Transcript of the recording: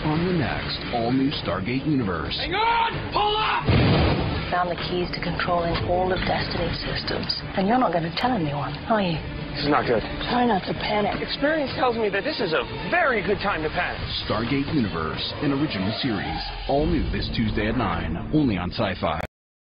on the next all-new Stargate Universe. Hang on! Pull up! Found the keys to controlling all of Destiny's systems. And you're not going to tell anyone, are you? This is not good. Try not to panic. Experience tells me that this is a very good time to panic. Stargate Universe, an original series. All new this Tuesday at 9, only on Sci-Fi.